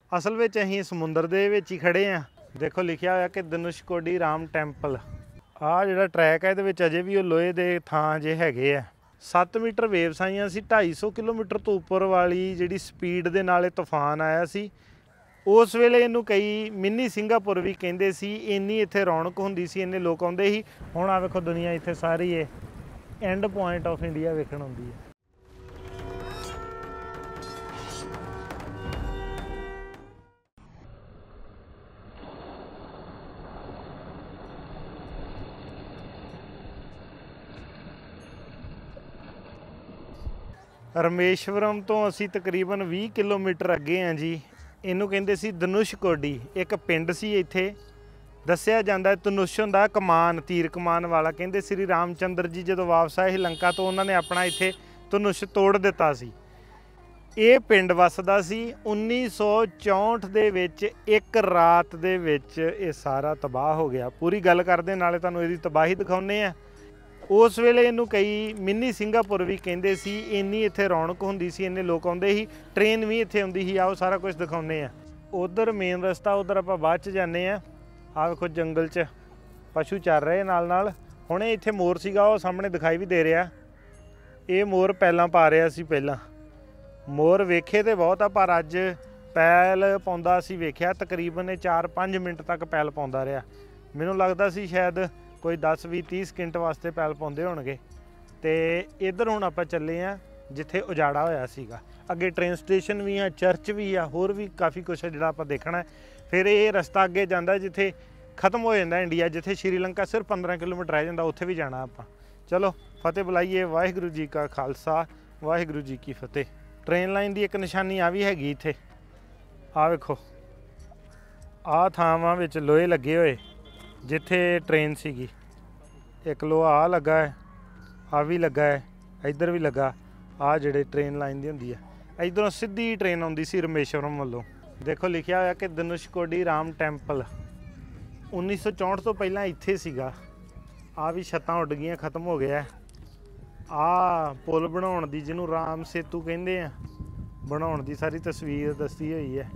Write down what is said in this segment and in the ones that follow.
असल में असीं समुंदर दे विच ही खड़े हाँ। देखो लिखिया होया कि धनुषकोडी राम टैंपल। आ जिहड़ा ट्रैक है इहदे विच अजे भी लोहे दे थां जे हैगे आ। 7 मीटर वेव्स आईयां सी। 250 किलोमीटर तो उपर वाली जिहड़ी स्पीड दे नाल तूफान आया सी। उस वेले इनू कई मिनी सिंगापुर भी कहिंदे सी। इन्नी इत्थे रौनक हुंदी सी, इन्ने लोक आउंदे ही। हुण आ वेखो दुनिया इत्थे सारी एंड पॉइंट ऑफ इंडिया वेखण आउंदी है। रमेश्वरम तो असी तकरीबन 20 किलोमीटर अगे हाँ जी। इनू कहिंदे सी धनुषकोडी। एक पिंड सी इत्थे। दस्सिया जांदा धनुष हुंदा कमान, तीर कमान वाला। कहिंदे श्री रामचंद्र जी जदों वापस आए लंका तो उन्होंने अपना इत्थे धनुष तोड़ दिता सी। ये पिंड वसदा सी। 1964 दे विच एक रात दे विच ये सारा तबाह हो गया। पूरी गल करदे नाले तुहानूं इहदी तबाही दिखाउने आ। उस वेले इनू कई मिनी सिंगापुर भी कहिंदे सी। इन्नी इत्थे रौनक हुंदी सी, इन्ने लोक आउंदे ही। ट्रेन भी इत्थे आउंदी ही। आओ सारा कुछ दिखाउने आ। उधर मेन रस्ता, उधर आपां बाद च जाने आ। आ वेखो जंगल च पशु चर रहे नाल नाल। हुणे इत्थे मोर सीगा, वो सामने दिखाई भी दे रहा। ये मोर पैलां पा रहा सी। पहलां मोर वेखे तो बहुत आ, पर अज पैल पाउंदा असीं वेख्या तकरीबन 4-5 मिनट तक पैल पाउंदा रहा। मैनूं लगदा सी शायद कोई 10-20-30 सकिंट वास्ते पैल पाउंदे होणगे। ते इधर हुण आपां चले आ जिथे उजाड़ा होया सीगा। अगे ट्रेन स्टेशन भी आ, चर्च भी आ, होर भी काफ़ी कुछ है जिहड़ा आपां देखना है। फिर ये रस्ता अगे जांदा जिथे खत्म हो जाता इंडिया, जिथे श्रीलंका सिर्फ 15 किलोमीटर रह जाता, उत्थे भी जाना आपां। चलो फतेह बुलाइए। वाहिगुरू जी का खालसा, वाहिगुरू जी की फतेह। ट्रेन लाइन की एक निशानी आ भी हैगी इत्थे। आ वेखो आ थावां विच लोहे लगे हुए जिथे ट्रेन सीगी। एक लोहा आ लगा है, आ भी लगा है, इधर भी लगा। आ जिहड़े ट्रेन लाइन दी हुंदी है, इधरों सीधी ट्रेन आउंदी सी रमेश्वरम वालों। देखो लिखिया होया कि धनुषकोडी राम टैंपल। 1964 तो पहलां इत्थे सीगा। आ भी छत्तां उड गईयां, खत्म हो गया। आ पुल बनाउण दी, जिन्हों राम सेतु कहिंदे आ, बनाउण दी सारी तस्वीर दसी हुई है।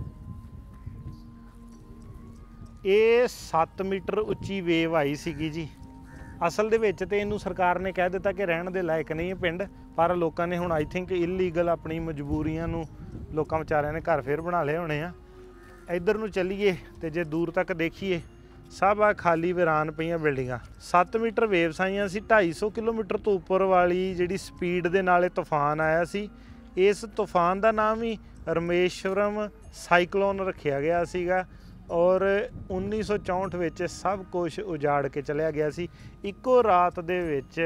ये 7 मीटर उच्ची वेव आई सीगी जी। असल दे विच ते इनू सरकार ने कह दिता कि रहण दे लायक नहीं है पिंड, पर लोगों ने हुण आई थिंक इलीगल अपनी मजबूरियां नू लोकां विचारियां ने घर फिर बना लए होने आ। इधर नू चलीए तो जे दूर तक देखीए सब आ खाली वीरान पईयां बिल्डिंगां। 7 मीटर वेव्स आईयां सी। 250 किलोमीटर तो उपर वाली जिहड़ी स्पीड दे नाल तूफान आया सी। इस तूफान का नाम ही रमेश्वरम साइक्लोन रखिया गया सीगा। और 1964 विच सब कुछ उजाड़ के चलिया गया सी। इक्को रात दे विच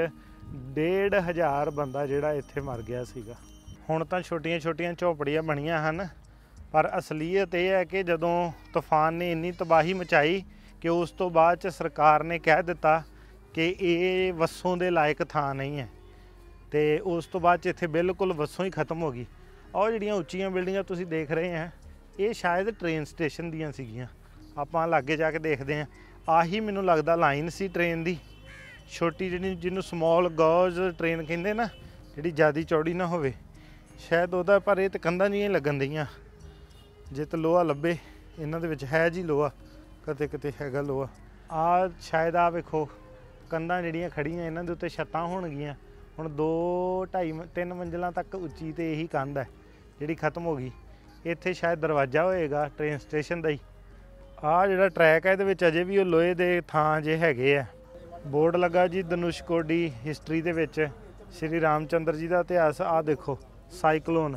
1500 बंदा जिहड़ा इत्थे मर गया सीगा। हुण तां छोटियां छोटियां झोपड़ियां बणियां हन, पर असलीयत यह है कि जदों तूफान ने इन्नी तबाही मचाई कि उस तो बाद च सरकार ने कह दिता कि ये वसों दे लायक थां नहीं है। तो उस तो बाद इत्थे बिल्कुल वसों ही खत्म हो गई। और जिहड़ियां उच्चियां बिल्डिंगां तुसीं देख रहे हैं, ये शायद ट्रेन स्टेशन दियां सीगियां। आपां लागे जाके देखते हैं। आही मैनूं लगदा लाइन सी ट्रेन दी, छोटी जिहड़ी जिन्हों स्मॉल गॉज ट्रेन कहिंदे ना, जिहड़ी ज़्यादा चौड़ी ना होवे, शायद उहदा। पर ये तो कंधां जिहियां लगन दियां। जे तो लोहा लभे इन्हां दे विच है जी लोहा, कते कते हैगा लोहा। आ शायद आ वेखो कंधां जिहड़ियां खड़ियां, इन्हां दे उत्ते छत्तां होणगीਆਂ। हुण 2-2.5-3 मंजिलां तक उच्ची तो यही कंध है जिहड़ी खत्म हो गई। इत्थे शायद दरवाजा होएगा ट्रेन स्टेशन का ही। आ जिहड़ा ट्रैक है इहदे विच अजे भी लोहे दे थां जे हैगे आ। बोर्ड लगा जी धनुषकोडी हिस्टरी दे विच श्री रामचंद्र जी का इतिहास। आ देखो साइक्लोन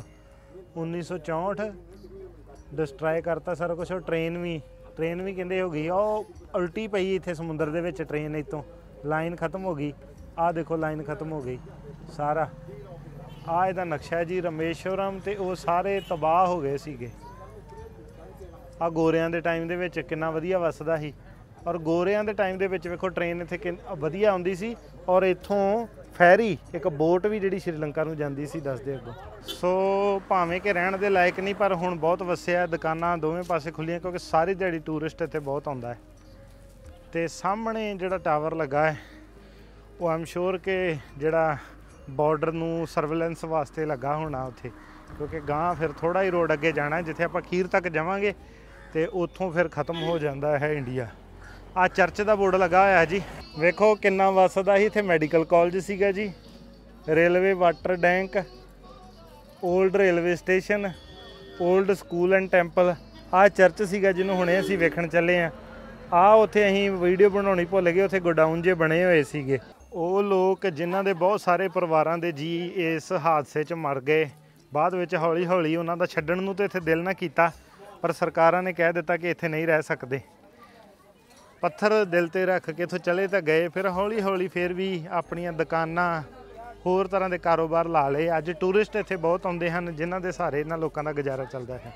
1964 डिस्ट्रॉय करता सारा कुछ। और ट्रेन भी कहते हो गई, और उल्टी पई इत्थे समुंदर दे विच ट्रेन। इतों लाइन खत्म हो गई। आ देखो लाइन खत्म हो गई सारा। आ इहदा नक्शा है जी रमेश्वरम। ते वो सारे तबाह हो गए सीगे। आ गोरियां दे टाइम दे विच किन्ना वधिया वसदा ही। और गोरियां दे टाइम दे विच वेखो ट्रेन इत्थे वधिया आउंदी सी। और इत्थों फैरी एक बोट भी जिहड़ी श्रीलंका नूं जांदी सी, दसदे अगों। सो भावें कि रहण दे लायक नहीं, पर हुण बहुत वसिया। दुकानां दोवें पासे खुल्लियां, क्योंकि सारी दिहाड़ी टूरिस्ट इत्थे बहुत आउंदा है। ते सामणे जिहड़ा टावर लगा है वो आई एम श्योर कि जिहड़ा बॉर्डर नूं सर्वेलेंस वास्ते लगा होना उत्थे, ਕਿਉਂਕਿ ਗਾਂ ਫਿਰ ਥੋੜਾ ਹੀ ਰੋਡ ਅੱਗੇ ਜਾਣਾ, ਜਿੱਥੇ ਆਪਾਂ ਖੀਰ ਤੱਕ ਜਾਵਾਂਗੇ ਤੇ ਉੱਥੋਂ ਫਿਰ ਖਤਮ ਹੋ ਜਾਂਦਾ ਹੈ ਇੰਡੀਆ। ਆ ਚਰਚ ਦਾ ਬੋਰਡ ਲੱਗਾ ਹੋਇਆ ਜੀ, ਵੇਖੋ ਕਿੰਨਾ ਵਸਦਾ ਸੀ। ਇੱਥੇ ਮੈਡੀਕਲ ਕਾਲਜ ਸੀਗਾ ਜੀ, railway water tank, old railway station, old school and temple. ਆ ਚਰਚ ਸੀਗਾ ਜਿਹਨੂੰ ਹੁਣੇ ਅਸੀਂ ਵੇਖਣ ਚੱਲੇ ਆ। ਉੱਥੇ ਅਸੀਂ ਵੀਡੀਓ ਬਣਾਉਣੀ ਭੁੱਲ ਗਏ, ਉੱਥੇ ਗੋਡਾਊਨ ਜੇ ਬਣੇ ਹੋਏ ਸੀਗੇ। ਉਹ ਲੋਕ ਜਿਨ੍ਹਾਂ ਦੇ ਬਹੁਤ ਸਾਰੇ ਪਰਿਵਾਰਾਂ ਦੇ ਜੀ ਇਸ ਹਾਦਸੇ 'ਚ ਮਰ ਗਏ, ਬਾਅਦ ਵਿੱਚ ਹੌਲੀ ਹੌਲੀ ਉਹਨਾਂ ਦਾ ਛੱਡਣ ਨੂੰ ਤਾਂ ਇੱਥੇ ਦਿਲ ਨਾ ਕੀਤਾ, ਪਰ ਸਰਕਾਰਾਂ ਨੇ ਕਹਿ ਦਿੱਤਾ ਕਿ ਇੱਥੇ ਨਹੀਂ ਰਹਿ ਸਕਦੇ। ਪੱਥਰ ਦਿਲ 'ਤੇ ਰੱਖ ਕੇ ਇੱਥੋਂ ਚਲੇ ਤਾਂ ਗਏ, ਫਿਰ ਹੌਲੀ ਹੌਲੀ ਫਿਰ ਵੀ ਆਪਣੀਆਂ ਦੁਕਾਨਾਂ, ਹੋਰ ਤਰ੍ਹਾਂ ਦੇ ਕਾਰੋਬਾਰ ਲਾ ਲਏ। ਅੱਜ ਟੂਰਿਸਟ ਇੱਥੇ ਬਹੁਤ ਆਉਂਦੇ ਹਨ, ਜਿਨ੍ਹਾਂ ਦੇ ਸਹਾਰੇ ਇਹਨਾਂ ਲੋਕਾਂ ਦਾ ਗੁਜ਼ਾਰਾ ਚੱਲਦਾ ਹੈ।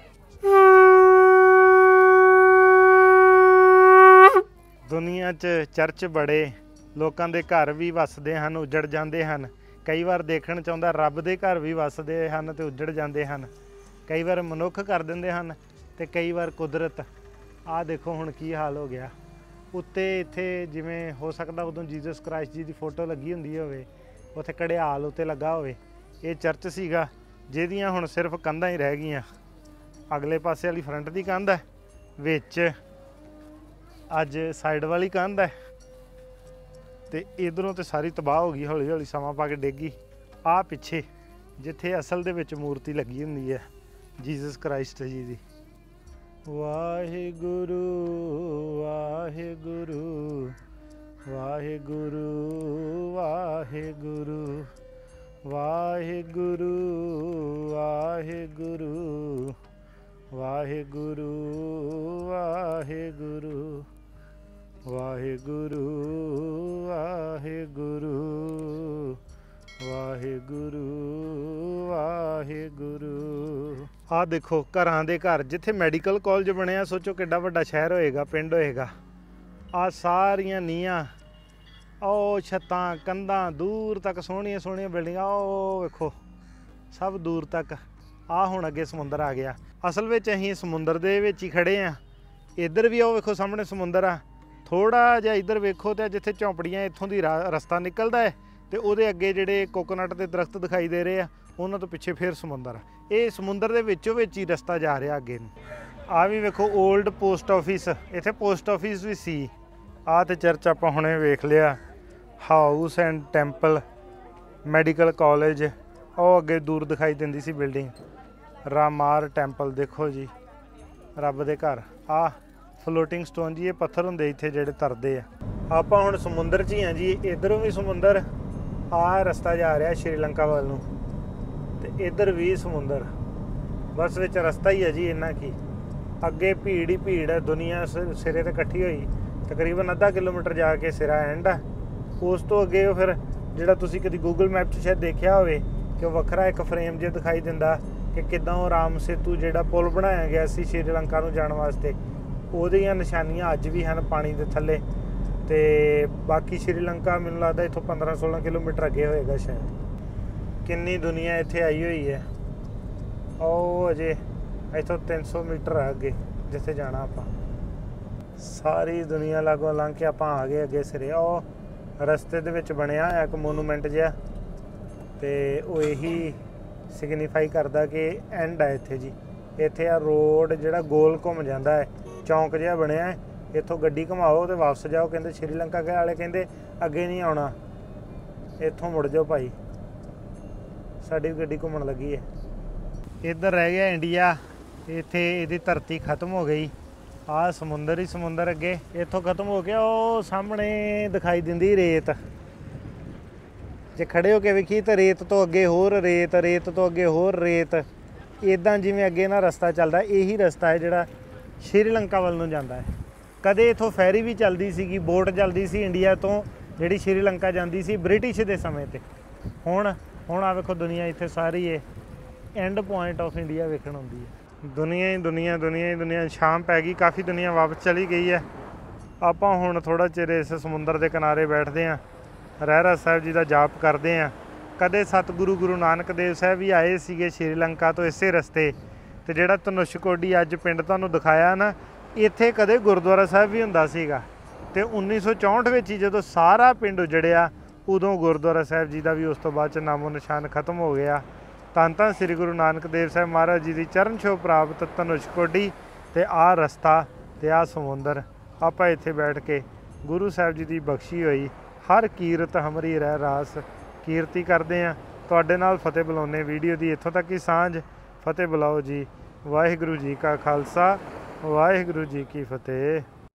ਦੁਨੀਆ 'ਚ ਚਰਚ ਬੜੇ, ਲੋਕਾਂ ਦੇ ਘਰ ਵੀ ਵਸਦੇ ਹਨ, ਉੱਜੜ ਜਾਂਦੇ ਹਨ। ਕਈ ਵਾਰ ਦੇਖਣ 'ਚ ਆਉਂਦਾ ਰੱਬ ਦੇ ਘਰ ਵੀ ਵਸਦੇ ਹਨ ਅਤੇ ਉੱਜੜ ਜਾਂਦੇ ਹਨ। ਕਈ ਵਾਰ ਮਨੁੱਖ ਕਰ ਦਿੰਦੇ ਹਨ ਅਤੇ ਕਈ ਵਾਰ ਕੁਦਰਤ। ਆਹ ਦੇਖੋ ਹੁਣ ਕੀ ਹਾਲ ਹੋ ਗਿਆ। ਉੱਤੇ ਇੱਥੇ ਜਿਵੇਂ ਹੋ ਸਕਦਾ ਉਦੋਂ ਜੀਸਸ ਕ੍ਰਾਈਸਟ ਜੀ ਦੀ ਫੋਟੋ ਲੱਗੀ ਹੁੰਦੀ ਹੋਵੇ, ਉੱਥੇ ਘੜਿਆਲ ਉੱਤੇ ਲੱਗਾ ਹੋਵੇ। ਇਹ ਚਰਚ ਸੀਗਾ ਜਿਹਦੀਆਂ ਹੁਣ ਸਿਰਫ ਕੰਧਾਂ ਹੀ ਰਹਿ ਗਈਆਂ। ਅਗਲੇ ਪਾਸੇ ਵਾਲੀ ਫਰੰਟ ਦੀ ਕੰਧ ਹੈ, ਵਿੱਚ ਅੱਜ ਸਾਈਡ ਵਾਲੀ ਕੰਧ ਹੈ, ਤੇ ਇਧਰੋਂ ਤੇ ਸਾਰੀ ਤਬਾਹ ਹੋ ਗਈ, ਹੌਲੀ ਹੌਲੀ ਸਮਾਂ ਪਾ ਕੇ ਡਿੱਗੀ। ਆਹ ਪਿੱਛੇ ਜਿੱਥੇ ਅਸਲ ਦੇ ਵਿੱਚ ਮੂਰਤੀ ਲੱਗੀ ਹੁੰਦੀ ਹੈ ਜੀਸਸ ਕ੍ਰਾਈਸਟ ਜੀ ਦੀ। ਵਾਹਿਗੁਰੂ ਵਾਹਿਗੁਰੂ ਵਾਹਿਗੁਰੂ ਵਾਹਿਗੁਰੂ ਵਾਹਿਗੁਰੂ ਵਾਹਿਗੁਰੂ ਵਾਹਿਗੁਰੂ ਵਾਹਿਗੁਰੂ ਵਾਹਿਗੁਰੂ ਵਾਹਿਗੁਰੂ ਵਾਹਿਗੁਰੂ ਵਾਹਿਗੁਰੂ। ਆਹ ਦੇਖੋ ਘਰਾਂ ਦੇ ਘਰ, ਜਿੱਥੇ ਮੈਡੀਕਲ ਕਾਲਜ ਬਣਿਆ, ਸੋਚੋ ਕਿੱਡਾ ਵੱਡਾ ਸ਼ਹਿਰ ਹੋਏਗਾ, ਪਿੰਡ ਹੋਏਗਾ। ਆਹ ਸਾਰੀਆਂ ਨੀਹਾਂ, ਉਹ ਛੱਤਾਂ, ਕੰਧਾਂ, ਦੂਰ ਤੱਕ ਸੋਹਣੀਆਂ ਸੋਹਣੀਆਂ ਬਿਲਡਿੰਗਾਂ, ਉਹ ਵੇਖੋ ਸਭ ਦੂਰ ਤੱਕ। ਆਹ ਹੁਣ ਅੱਗੇ ਸਮੁੰਦਰ ਆ ਗਿਆ। ਅਸਲ ਵਿੱਚ ਅਸੀਂ ਸਮੁੰਦਰ ਦੇ ਵਿੱਚ ਹੀ ਖੜੇ ਹਾਂ। ਇੱਧਰ ਵੀ ਉਹ ਵੇਖੋ ਸਾਹਮਣੇ ਸਮੁੰਦਰ ਆ। ਥੋੜ੍ਹਾ ਜਿਹਾ ਇੱਧਰ ਵੇਖੋ ਤਾਂ ਜਿੱਥੇ ਝੌਂਪੜੀਆਂ ਇੱਥੋਂ ਦੀ ਰਸਤਾ ਨਿਕਲਦਾ ਹੈ, ਅਤੇ ਉਹਦੇ ਅੱਗੇ ਜਿਹੜੇ ਕੋਕੋਨਟ ਦੇ ਦਰਖਤ ਦਿਖਾਈ ਦੇ ਰਹੇ ਆ, ਉਹਨਾਂ ਤੋਂ ਪਿੱਛੇ ਫਿਰ ਸਮੁੰਦਰ ਆ। ਇਹ ਸਮੁੰਦਰ ਦੇ ਵਿੱਚੋਂ ਵਿੱਚ ਹੀ ਰਸਤਾ ਜਾ ਰਿਹਾ ਅੱਗੇ ਨੂੰ। ਆਹ ਵੀ ਵੇਖੋ ਓਲਡ ਪੋਸਟ ਆਫਿਸ, ਇੱਥੇ ਪੋਸਟ ਆਫਿਸ ਵੀ ਸੀ। ਆਹ ਤੇ ਚਰਚ ਆਪਾਂ ਹੁਣੇ ਵੇਖ ਲਿਆ, house and temple, medical college. ਉਹ ਅੱਗੇ ਦੂਰ ਦਿਖਾਈ ਦਿੰਦੀ ਸੀ ਬਿਲਡਿੰਗ, ਰਾਮਾਰ ਟੈਂਪਲ। ਦੇਖੋ ਜੀ ਰੱਬ ਦੇ ਘਰ। ਆਹ ਫਲੋਟਿੰਗ ਸਟੋਨ ਜੀ, ਇਹ ਪੱਥਰ ਹੁੰਦੇ ਇੱਥੇ ਜਿਹੜੇ ਤਰਦੇ ਆ। ਆਪਾਂ ਹੁਣ ਸਮੁੰਦਰ 'ਚ ਹੀ ਹਾਂ ਜੀ। ਇੱਧਰੋਂ ਵੀ ਸਮੁੰਦਰ, ਆਹ ਰਸਤਾ ਜਾ ਰਿਹਾ ਸ਼੍ਰੀਲੰਕਾ ਵੱਲ ਨੂੰ, ਅਤੇ ਇੱਧਰ ਵੀ ਸਮੁੰਦਰ। ਬਸ ਵਿੱਚ ਰਸਤਾ ਹੀ ਹੈ ਜੀ ਇੰਨਾ ਕੀ। ਅੱਗੇ ਭੀੜ ਹੀ ਭੀੜ ਹੈ, ਦੁਨੀਆ ਸਿਰੇ 'ਤੇ ਇਕੱਠੀ ਹੋਈ। ਤਕਰੀਬਨ ਅੱਧਾ ਕਿਲੋਮੀਟਰ ਜਾ ਕੇ ਸਿਰਾ ਐਂਡ ਆ। ਉਸ ਤੋਂ ਅੱਗੇ ਉਹ ਫਿਰ ਜਿਹੜਾ ਤੁਸੀਂ ਕਦੀ ਗੂਗਲ ਮੈਪ 'ਚ ਸ਼ਾਇਦ ਦੇਖਿਆ ਹੋਵੇ ਕਿ ਉਹ ਵੱਖਰਾ ਇੱਕ ਫਰੇਮ ਜਿਹਾ ਦਿਖਾਈ ਦਿੰਦਾ ਕਿ ਕਿੱਦਾਂ ਉਹ ਰਾਮ ਸੇਤੂ ਜਿਹੜਾ ਪੁਲ ਬਣਾਇਆ ਗਿਆ ਸੀ ਸ਼੍ਰੀਲੰਕਾ ਨੂੰ ਜਾਣ ਵਾਸਤੇ, ਉਹਦੀਆਂ ਨਿਸ਼ਾਨੀਆਂ ਅੱਜ ਵੀ ਹਨ ਪਾਣੀ ਦੇ ਥੱਲੇ। ਅਤੇ ਬਾਕੀ ਸ਼੍ਰੀਲੰਕਾ ਮੈਨੂੰ ਲੱਗਦਾ ਇੱਥੋਂ 15-16 ਕਿਲੋਮੀਟਰ ਅੱਗੇ ਹੋਏਗਾ ਸ਼ਾਇਦ। ਕਿੰਨੀ ਦੁਨੀਆ ਇੱਥੇ ਆਈ ਹੋਈ ਹੈ। ਉਹ ਅਜੇ ਇੱਥੋਂ 300 ਮੀਟਰ ਆ ਅੱਗੇ ਜਿੱਥੇ ਜਾਣਾ ਆਪਾਂ। ਸਾਰੀ ਦੁਨੀਆ ਲਾਗੋਂ ਲੰਘ ਕੇ ਆਪਾਂ ਆ ਗਏ ਅੱਗੇ ਸਿਰੇ। ਉਹ ਰਸਤੇ ਦੇ ਵਿੱਚ ਬਣਿਆ ਇੱਕ ਮੋਨੂਮੈਂਟ ਜਿਹਾ, ਅਤੇ ਉਹ ਇਹੀ ਸਿਗਨੀਫਾਈ ਕਰਦਾ ਕਿ ਐਂਡ ਹੈ ਇੱਥੇ ਜੀ। ਇੱਥੇ ਆ ਰੋਡ ਜਿਹੜਾ ਗੋਲ ਘੁੰਮ ਜਾਂਦਾ ਹੈ, ਚੌਂਕ ਜਿਹਾ ਬਣਿਆ। ਇੱਥੋਂ ਗੱਡੀ ਘੁਮਾਓ ਅਤੇ ਵਾਪਸ ਜਾਓ। ਕਹਿੰਦੇ ਸ਼੍ਰੀਲੰਕਾ ਵਾਲੇ ਕਹਿੰਦੇ ਅੱਗੇ ਨਹੀਂ ਆਉਣਾ, ਇੱਥੋਂ ਮੁੜ ਜਾਓ ਭਾਈ। ਸਾਡੀ ਵੀ ਗੱਡੀ ਘੁੰਮਣ ਲੱਗੀ ਹੈ। ਇੱਧਰ ਰਹਿ ਗਿਆ ਇੰਡੀਆ, ਇੱਥੇ ਇਹਦੀ ਧਰਤੀ ਖਤਮ ਹੋ ਗਈ। ਆਹ ਸਮੁੰਦਰ ਹੀ ਸਮੁੰਦਰ ਅੱਗੇ ਇੱਥੋਂ ਖਤਮ ਹੋ ਗਿਆ। ਉਹ ਸਾਹਮਣੇ ਦਿਖਾਈ ਦਿੰਦੀ ਰੇਤ, ਜੇ ਖੜੇ ਹੋ ਕੇ ਵੇਖੀ ਤਾਂ ਰੇਤ ਤੋਂ ਅੱਗੇ ਹੋਰ ਰੇਤ, ਰੇਤ ਤੋਂ ਅੱਗੇ ਹੋਰ ਰੇਤ। ਇੱਦਾਂ ਜਿਵੇਂ ਅੱਗੇ ਨਾ ਰਸਤਾ ਚੱਲਦਾ, ਇਹੀ ਰਸਤਾ ਹੈ ਜਿਹੜਾ ਸ਼੍ਰੀਲੰਕਾ ਵੱਲ ਨੂੰ ਜਾਂਦਾ ਹੈ। ਕਦੇ ਇੱਥੋਂ ਫੈਰੀ ਵੀ ਚੱਲਦੀ ਸੀਗੀ, ਬੋਟ ਚੱਲਦੀ ਸੀ ਇੰਡੀਆ ਤੋਂ ਜਿਹੜੀ ਸ਼੍ਰੀਲੰਕਾ ਜਾਂਦੀ ਸੀ ਬ੍ਰਿਟਿਸ਼ ਦੇ ਸਮੇਂ 'ਤੇ। ਹੁਣ ਆ ਵੇਖੋ ਦੁਨੀਆ ਇੱਥੇ ਸਾਰੀ ਇਹ ਐਂਡ ਪੁਆਇੰਟ ਆਫ ਇੰਡੀਆ ਵੇਖਣ ਆਉਂਦੀ ਹੈ। ਦੁਨੀਆ ਹੀ ਦੁਨੀਆ, ਦੁਨੀਆ ਹੀ ਦੁਨੀਆ। ਸ਼ਾਮ ਪੈ ਗਈ, ਕਾਫੀ ਦੁਨੀਆ ਵਾਪਸ ਚਲੀ ਗਈ ਹੈ। ਆਪਾਂ ਹੁਣ ਥੋੜ੍ਹਾ ਚਿਰ ਇਸ ਸਮੁੰਦਰ ਦੇ ਕਿਨਾਰੇ ਬੈਠਦੇ ਹਾਂ, ਰਹਿਰਾਸ ਸਾਹਿਬ ਜੀ ਦਾ ਜਾਪ ਕਰਦੇ ਹਾਂ। ਕਦੇ ਸਤਿਗੁਰੂ ਗੁਰੂ ਨਾਨਕ ਦੇਵ ਸਾਹਿਬ ਵੀ ਆਏ ਸੀਗੇ ਸ਼੍ਰੀਲੰਕਾ ਤੋਂ ਇਸੇ ਰਸਤੇ। ਅਤੇ ਜਿਹੜਾ ਧਨੁਸ਼ਕੋਡੀ ਅੱਜ ਪਿੰਡ ਤੁਹਾਨੂੰ ਦਿਖਾਇਆ ਨਾ, ਇੱਥੇ ਕਦੇ ਗੁਰਦੁਆਰਾ ਸਾਹਿਬ ਵੀ ਹੁੰਦਾ ਸੀਗਾ। ਅਤੇ 1964 ਵਿੱਚ ਹੀ ਜਦੋਂ ਸਾਰਾ ਪਿੰਡ ਉਜੜਿਆ, ਉਦੋਂ ਗੁਰਦੁਆਰਾ ਸਾਹਿਬ ਜੀ ਦਾ ਵੀ ਉਸ ਤੋਂ ਬਾਅਦ 'ਚ ਨਾਮੋ ਨਿਸ਼ਾਨ ਖਤਮ ਹੋ ਗਿਆ। ਧੰਨ ਧੰਨ ਸ੍ਰੀ ਗੁਰੂ ਨਾਨਕ ਦੇਵ ਸਾਹਿਬ ਮਹਾਰਾਜ ਜੀ ਦੀ ਚਰਨ ਛੋਹ ਪ੍ਰਾਪਤ ਧਨੁਸ਼ ਕੋਡੀ ਤੇ ਆਹ ਰਸਤਾ ਤੇ ਆਹ ਸਮੁੰਦਰ। ਆਪਾਂ ਇੱਥੇ ਬੈਠ ਕੇ ਗੁਰੂ ਸਾਹਿਬ ਜੀ ਦੀ ਬਖਸ਼ੀ ਹੋਈ ਹਰ ਕੀਰਤ ਹਮਰੀ ਰਹਿ ਰਾਸ ਕੀਰਤੀ ਕਰਦੇ ਹਾਂ। ਤੁਹਾਡੇ ਨਾਲ ਫਤਿਹ ਬੁਲਾਉਂਦੇ ਵੀਡੀਓ ਦੀ ਇੱਥੋਂ ਤੱਕ ਹੀ ਸਾਂਝ। ਫਤਿਹ ਬੁਲਾਓ ਜੀ। ਵਾਹਿਗੁਰੂ ਜੀ ਕਾ ਖਾਲਸਾ, ਵਾਹਿਗੁਰੂ ਜੀ ਕੀ ਫਤਿਹ।